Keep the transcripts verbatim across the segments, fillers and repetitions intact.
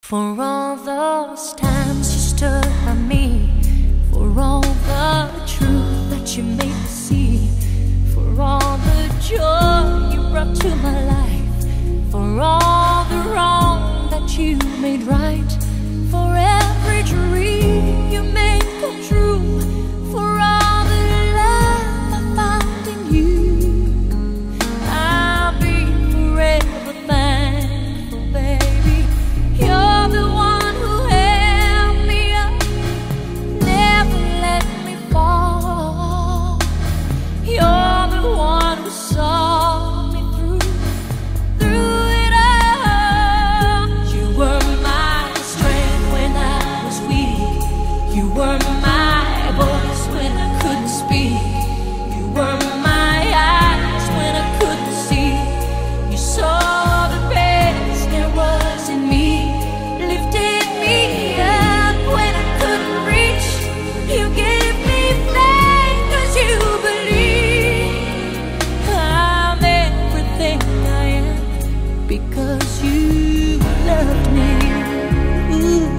For all those times you stood by me, for all the truth that you made me see, for all the joy you brought to my life, for all the wrong that you made right, for every dream you made come true, for all the love I found in you, I'll be forever thankful, baby. You're the one who held me up, never let me fall. You're the one who saw me through, through it all. You were my strength when I was weak. You were my voice when I couldn't speak. You were my eyes when I couldn't see. You saw the best there was in me, lifted me up when I couldn't reach. You gave me faith 'cause you believe I'm everything I am because you loved me. Ooh,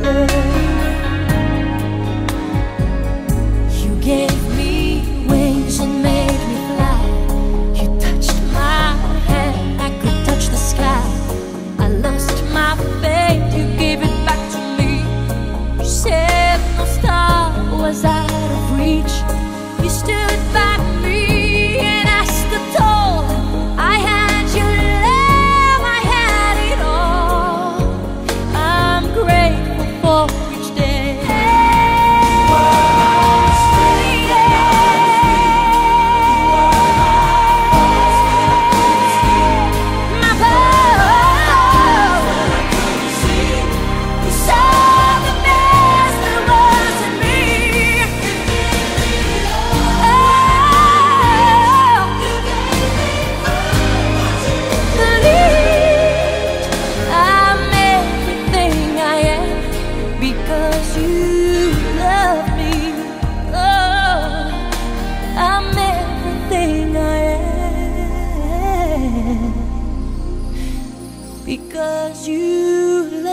you gave me wings and made me fly. You touched my hand, I could touch the sky. I lost my faith, you gave it back to me. You said no star was out of reach. You stood by me and I stood tall. I had your love, I had it all. I'm grateful for each day. My love, you saw the best there was in me. Oh, believed I'm everything I am because you love me. Oh, I'm everything I am because you